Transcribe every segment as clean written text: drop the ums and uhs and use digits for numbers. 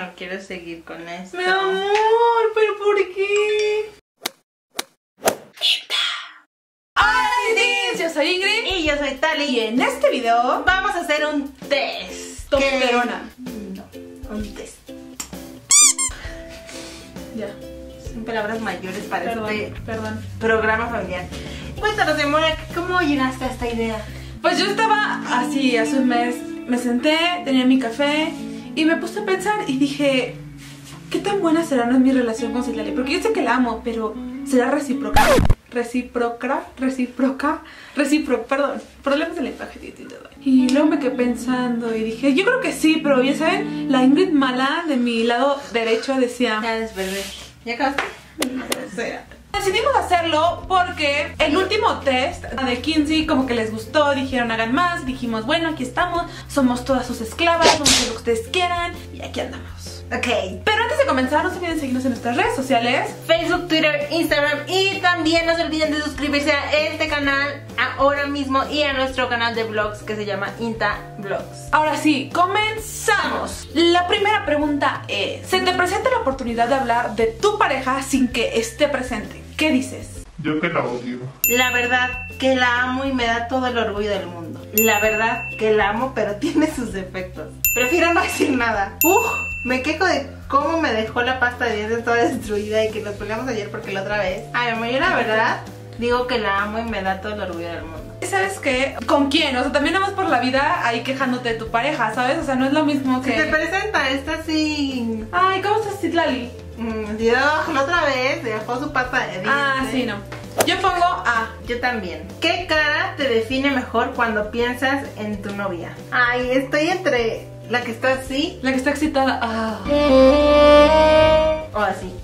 no quiero seguir con esto. Mi amor, ¿pero por qué? Hola, yo soy Ingrid. Y yo soy Tali. Y en este video vamos a hacer un test. Toperona. No, un test. Ya. Son palabras mayores para este programa familiar. Cuéntanos, mi amor, ¿cómo llegaste a esta idea? Pues yo estaba así hace un mes, me senté, tenía mi café y me puse a pensar y dije, ¿qué tan buena será mi relación con Citlali? Porque yo sé que la amo, pero ¿será recíproca? Perdón, problemas de lenguaje. Y luego me quedé pensando y dije, yo creo que sí, pero ya saben, la Ingrid mala de mi lado derecho decía, ya desverdé. ¿Ya acabaste? O sea, decidimos hacerlo porque el último test de Kinsey como que les gustó, dijeron hagan más, dijimos bueno, aquí estamos, somos todas sus esclavas, vamos a hacer lo que ustedes quieran y aquí andamos. Ok. Pero antes de comenzar, no se olviden seguirnos en nuestras redes sociales, Facebook, Twitter, Instagram, y también no se olviden de suscribirse a este canal ahora mismo y a nuestro canal de vlogs que se llama Inta Vlogs. Ahora sí, comenzamos. La primera pregunta es, ¿se te presenta la oportunidad de hablar de tu pareja sin que esté presente? ¿Qué dices? Yo que la odio. La verdad que la amo y me da todo el orgullo del mundo. La verdad que la amo, pero tiene sus defectos. Prefiero no decir nada. Me quejo de cómo me dejó la pasta de dientes toda destruida y que nos peleamos ayer porque la otra vez. Ay, amor, yo la verdad digo que la amo y me da todo el orgullo del mundo. ¿Sabes qué? ¿Con quién? O sea, también no vas por la vida ahí quejándote de tu pareja, ¿sabes? O sea, no es lo mismo que... Si te presenta, está así... Ay, ¿cómo estás, Citlali? Dios, la otra vez dejó su pasta de dientes. Ah, sí, no. Yo pongo A. Yo también. ¿Qué cara te define mejor cuando piensas en tu novia? Ay, estoy entre la que está así. La que está excitada. Ah. O así.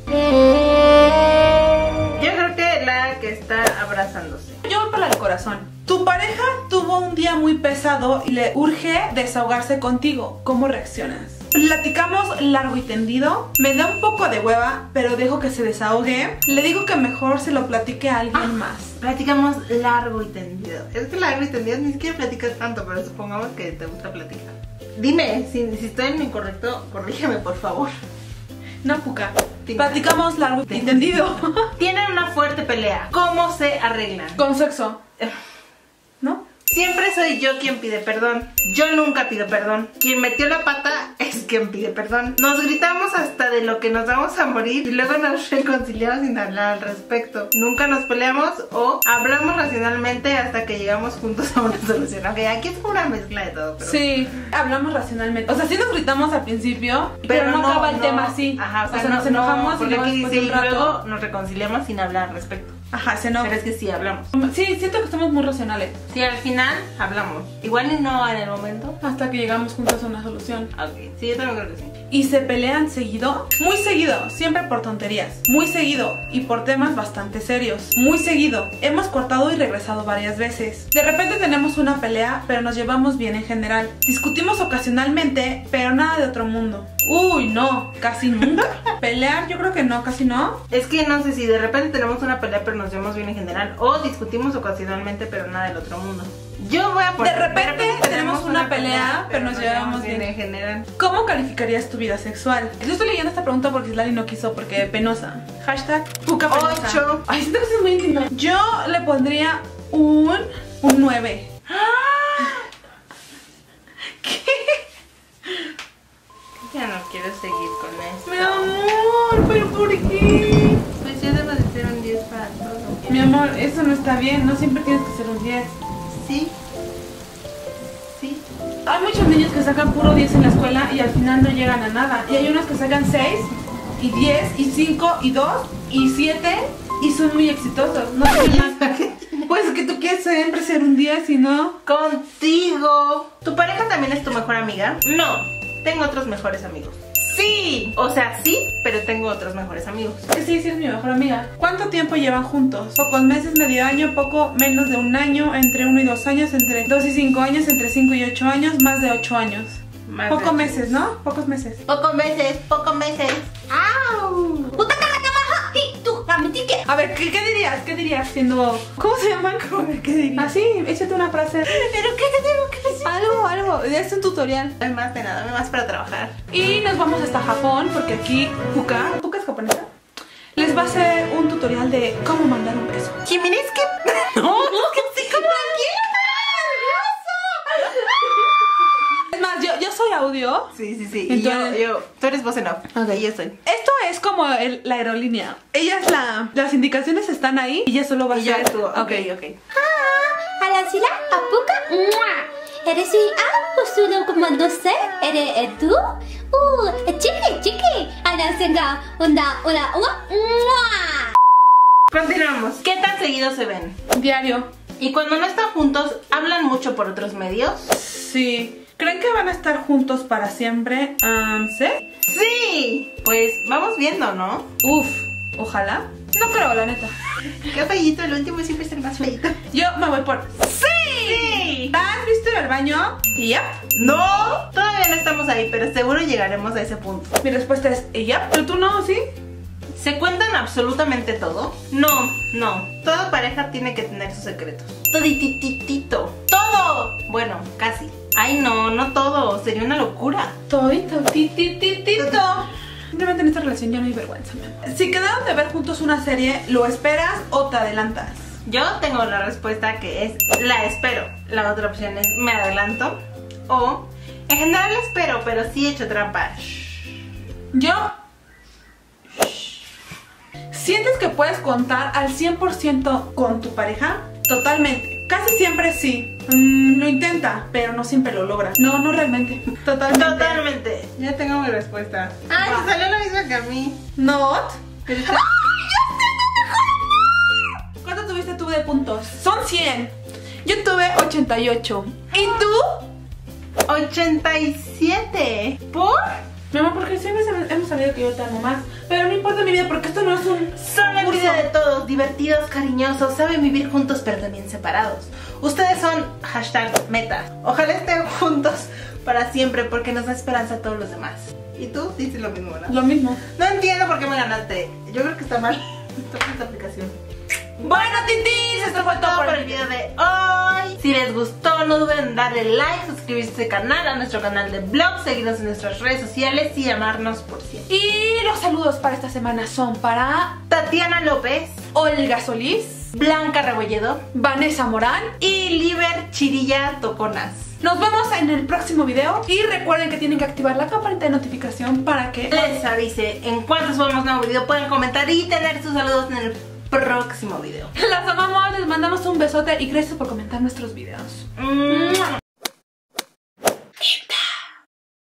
Yo creo que la que está abrazándose. Yo voy para el corazón. Tu pareja tuvo un día muy pesado y le urge desahogarse contigo. ¿Cómo reaccionas? Platicamos largo y tendido. Me da un poco de hueva, pero dejo que se desahogue. Le digo que mejor se lo platique a alguien más. Platicamos largo y tendido. Es que largo y tendido ni siquiera platicas tanto, pero supongamos que te gusta platicar. Dime, si estoy en lo incorrecto, corrígeme por favor. No, Puca. Platicamos largo y tendido. Tienen una fuerte pelea. ¿Cómo se arreglan? Con sexo. ¿No? Siempre soy yo quien pide perdón. Yo nunca pido perdón. Quien metió la pata es quien pide perdón. Nos gritamos hasta de lo que nos vamos a morir y luego nos reconciliamos sin hablar al respecto. Nunca nos peleamos o hablamos racionalmente hasta que llegamos juntos a una solución. Ok, aquí es una mezcla de todo. Pero... sí, hablamos racionalmente. O sea, sí nos gritamos al principio, pero no acaba el tema así. Ajá, o sea, nos enojamos y luego nos reconciliamos sin hablar al respecto. Ajá, se enoja. Pero es que sí hablamos. Sí, siento que somos muy racionales. Sí, al final hablamos. Igual y no en el momento. Hasta que llegamos juntos a una solución. Ok, sí, yo también creo que sí. ¿Y se pelean seguido? Muy seguido, siempre por tonterías. Muy seguido y por temas bastante serios. Muy seguido. Hemos cortado y regresado varias veces. De repente tenemos una pelea, pero nos llevamos bien en general. Discutimos ocasionalmente, pero nada de otro mundo. Uy, no, casi nunca. Pelear, yo creo que no, casi no. Es que no sé si de repente tenemos una pelea, pero nos llevamos bien en general. O discutimos ocasionalmente, pero nada del otro mundo. Yo voy a poner... De repente tenemos una pelea, pero nos llevamos bien en general. ¿Cómo calificarías tu vida sexual? Yo estoy leyendo esta pregunta porque Citlali no quiso, porque penosa. Hashtag Puca penosa. 8. Ay, siento que es muy íntimo. Yo le pondría un 9. ¿Qué? Ya no quiero seguir con esto. Mi amor, ¿pero por qué? Pues yo debo de ser un 10 para todo. Mi amor, eso no está bien. No siempre tienes que ser un 10. Sí. Sí. Hay muchos niños que sacan puro 10 en la escuela y al final no llegan a nada. Y hay unos que sacan 6 y 10 y 5 y 2 y 7 y son muy exitosos. No sé más. Pues que tú quieres siempre ser un 10 y no. Contigo. ¿Tu pareja también es tu mejor amiga? No. Tengo otros mejores amigos. Sí, o sea, sí, pero tengo otros mejores amigos. Sí, sí es mi mejor amiga. ¿Cuánto tiempo llevan juntos? Pocos meses, medio año, poco menos de un año, entre 1 y 2 años, entre 2 y 5 años, entre 5 y 8 años, más de 8 años. Pocos meses, ¿no? Pocos meses. Pocos meses, pocos meses. ¡Au! A ver, ¿qué dirías? ¿Qué dirías siendo... ¿Cómo se llaman? ¿Qué dirías? Así, échate una frase. ¿Pero qué te tengo que decir? algo. Es un tutorial. No hay más de nada, no hay más para trabajar. Y nos vamos hasta Japón porque aquí Puka es japonesa, les va a hacer un tutorial de cómo mandar un beso. Jimmy, es que... No, es que sí, como Es más, yo soy audio. Sí. Y Entonces- tú eres voz en off. Ok. Y yo soy. Esto es como la aerolínea. Ella es las indicaciones están ahí y ella solo va a Y yo hacer. actúo. Ok. Alasila, apuka, eres usulo como no sé, eres tú, chiqui, alasenga, una, Continuamos. ¿Qué tan seguido se ven? Diario. Y cuando no están juntos, ¿hablan mucho por otros medios? Sí. ¿Creen que van a estar juntos para siempre? ¿Sí? ¡Sí! Pues vamos viendo, ¿no? Uf, ojalá. No creo, la neta. Qué feíto, el último siempre es el más feíto. Yo me voy por ¡Sí! ¿has visto ir al baño? Y ya. ¡No! Todavía no estamos ahí, pero seguro llegaremos a ese punto. Mi respuesta es y ya. Pero tú no, ¿sí? ¿Se cuentan absolutamente todo? No. Toda pareja tiene que tener sus secretos. Todititito. ¡Todo! Bueno, casi. Ay, no todo. Sería una locura. Todito, titititito. Simplemente en esta relación ya no hay vergüenza. Si quedaron de ver juntos una serie, ¿lo esperas o te adelantas? Yo tengo la respuesta que es la espero. La otra opción es me adelanto. O en general la espero, pero sí he hecho trampa. Yo... ¿Sientes que puedes contar al 100% con tu pareja? Totalmente. Casi siempre sí. Lo intenta, pero no siempre lo logra. No realmente. Totalmente. Ya tengo mi respuesta. Ay, Va. salió la misma que a mí. Not. Pero ¿Cuánto tuviste tú de puntos? Son 100. Yo tuve 88. ¿Y tú? 87. ¿Por? Mi amor, porque siempre hemos sabido que yo te amo más. Pero no importa mi vida porque esto no es un... Son la concurso. vida de todos, divertidos, cariñosos, saben vivir juntos pero también separados. Ustedes son #meta. Ojalá estén juntos para siempre porque nos da esperanza a todos los demás. ¿Y tú? Dices lo mismo, ¿verdad? Lo mismo. No entiendo por qué me ganaste. Yo creo que está mal esta aplicación. Bueno, titis, esto fue todo por el video de hoy. Si les gustó, no duden en darle like, suscribirse a este canal, a nuestro canal de blog, seguirnos en nuestras redes sociales y llamarnos por siempre. Y los saludos para esta semana son para Tatiana López, Olga Solís, Blanca Rebolledo Vanessa Morán. y Liber Chirilla Toconas. Nos vemos en el próximo video y recuerden que tienen que activar la campanita de notificación para que Les avise en cuanto subamos nuevo video, pueden comentar y tener sus saludos en el próximo video. las amamos, les mandamos un besote y gracias por comentar nuestros videos.